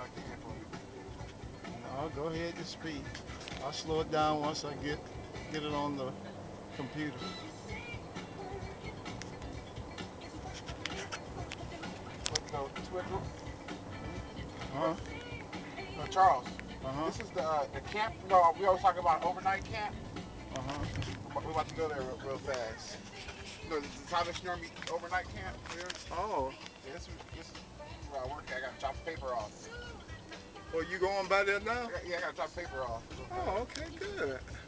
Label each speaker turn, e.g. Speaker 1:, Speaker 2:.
Speaker 1: I can for you.
Speaker 2: No, go ahead and speed. I'll slow it down once I get it on the computer.
Speaker 1: But you know, Twiddle,
Speaker 2: Uh-huh.
Speaker 1: Charles,
Speaker 2: Uh-huh.
Speaker 1: this is the camp. You know, we always talk about overnight camp.
Speaker 2: Uh-huh.
Speaker 1: We're about to go there real fast. You know, this is Thomas Normy overnight camp here.
Speaker 2: Oh.
Speaker 1: Yeah, this is where I work at. I got to drop the paper off.
Speaker 2: Well, you going by there now?
Speaker 1: Yeah, I got to drop the paper off.
Speaker 2: Oh, okay, good.